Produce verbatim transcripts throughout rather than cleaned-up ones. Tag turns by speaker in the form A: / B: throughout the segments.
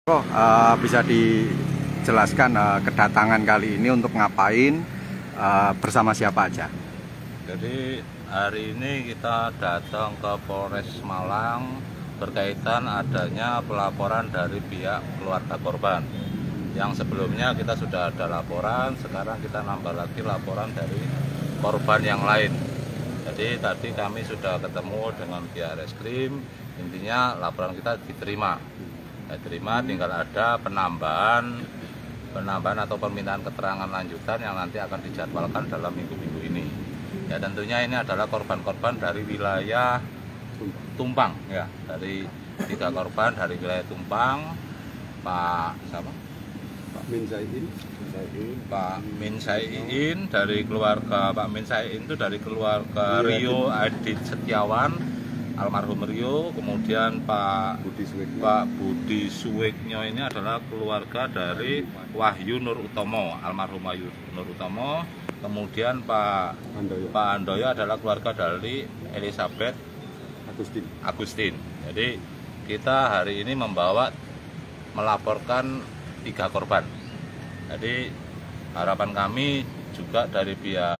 A: Oh, uh, bisa dijelaskan uh, kedatangan kali ini untuk ngapain, uh, bersama siapa aja?
B: Jadi hari ini kita datang ke Polres Malang berkaitan adanya pelaporan dari pihak keluarga korban. Yang sebelumnya kita sudah ada laporan, sekarang kita nambah lagi laporan dari korban yang lain. Jadi tadi kami sudah ketemu dengan pihak reskrim, intinya laporan kita diterima. Diterima, tinggal ada penambahan penambahan atau permintaan keterangan lanjutan yang nanti akan dijadwalkan dalam minggu-minggu ini. Ya tentunya ini adalah korban-korban dari wilayah Tumpang, ya, dari tiga korban dari wilayah Tumpang, Pak siapa? Pak Min Saiin, Pak Min Saiin dari keluarga Pak Min Saiin itu dari keluarga Rio Adit Setiawan, almarhum Rio, kemudian Pak Budi Suweknyo. Pak Budi Suweknyo ini adalah keluarga dari Wahyu Nur Utomo, almarhum Wahyu Nur Utomo, kemudian Pak Andoyo. Pak Andoyo adalah keluarga dari Elizabeth Agustin. Agustin. Jadi kita hari ini membawa melaporkan tiga korban. Jadi harapan kami juga dari pihak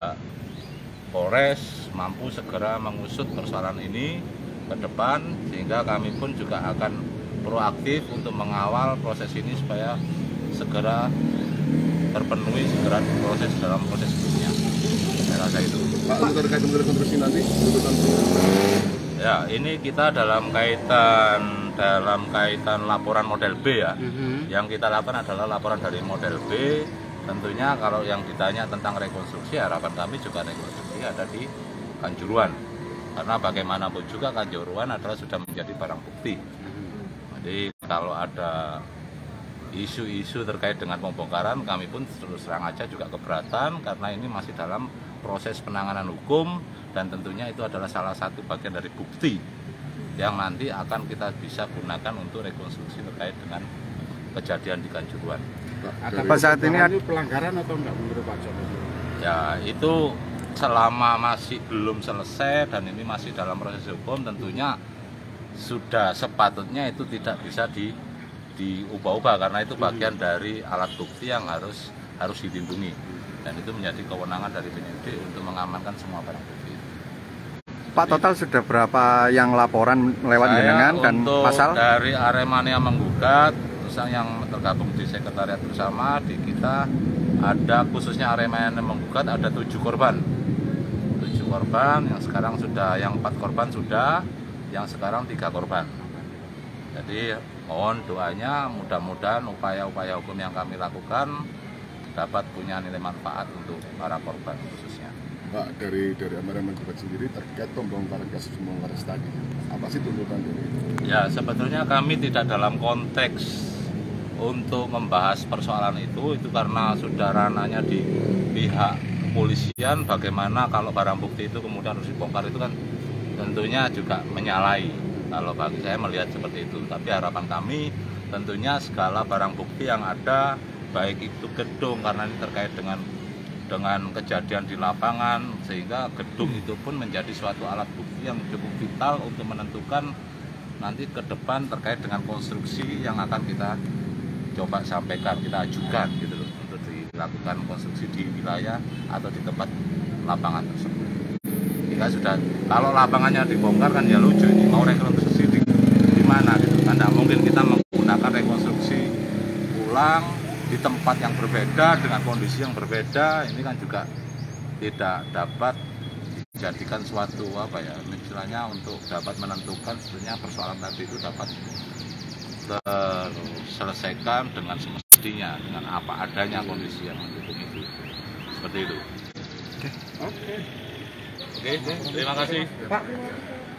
B: Polres mampu segera mengusut persoalan ini ke depan, sehingga kami pun juga akan proaktif untuk mengawal proses ini supaya segera terpenuhi, segera proses dalam proses berikutnya. Saya rasa itu.
C: Pak, untuk terkait dengan rekonstruksi nanti, tuntutan
B: ya, ini kita dalam kaitan dalam kaitan laporan model B ya. Mm-hmm. Yang kita lakukan adalah laporan dari model B. Tentunya kalau yang ditanya tentang rekonstruksi, harapan kami juga rekonstruksi ada di Kanjuruhan. Karena bagaimanapun juga Kanjuruhan adalah sudah menjadi barang bukti. Jadi kalau ada isu-isu terkait dengan pembongkaran, kami pun terus terang aja juga keberatan karena ini masih dalam proses penanganan hukum dan tentunya itu adalah salah satu bagian dari bukti yang nanti akan kita bisa gunakan untuk rekonstruksi terkait dengan kejadian di Kanjuruhan.
A: Apa saat ini ada
C: pelanggaran atau enggak menurut Pak Jokowi?
B: Ya, itu selama masih belum selesai dan ini masih dalam proses hukum, tentunya sudah sepatutnya itu tidak bisa di diubah-ubah karena itu bagian dari alat bukti yang harus harus dilindungi dan itu menjadi kewenangan dari penyidik untuk mengamankan semua barang bukti.
A: Pak, total sudah berapa yang laporan lewat jenengan dan pasal?
B: Dari Aremania menggugat, terus yang tergabung di sekretariat bersama di kita ada khususnya Aremania menggugat ada tujuh korban. korban yang sekarang sudah, yang empat korban sudah, yang sekarang tiga korban. Jadi mohon doanya, mudah-mudahan upaya-upaya hukum yang kami lakukan dapat punya nilai manfaat untuk para korban khususnya.
C: Pak, dari dari Aremania menggugat sendiri terkait pembongkaran kasus pembongkaran tadi, apa sih tuntutan dari itu?
B: Ya, sebetulnya kami tidak dalam konteks untuk membahas persoalan itu, itu karena sudah ranahnya di pihak kepolisian. Bagaimana kalau barang bukti itu kemudian harus dibongkar, itu kan tentunya juga menyalahi. Kalau bagi saya melihat seperti itu, tapi harapan kami tentunya segala barang bukti yang ada, baik itu gedung karena ini terkait dengan dengan kejadian di lapangan, sehingga gedung itu pun menjadi suatu alat bukti yang cukup vital untuk menentukan nanti ke depan terkait dengan konstruksi yang akan kita coba sampaikan, kita ajukan gitu loh, untuk dilakukan konstruksi di wilayah atau di tempat lapangan tersebut. Jika sudah, kalau lapangannya dibongkar kan ya lucu, ini mau rekonstruksi di, di mana gitu kan, tidak mungkin kita menggunakan rekonstruksi ulang di tempat yang berbeda dengan kondisi yang berbeda. Ini kan juga tidak dapat dijadikan suatu apa ya, istilahnya untuk dapat menentukan sebetulnya persoalan tadi itu dapat terselesaikan dengan semestinya, dengan apa adanya kondisi yang mendukung itu. Seperti itu. Oke. Oke. Oke, terima kasih.
C: Pak.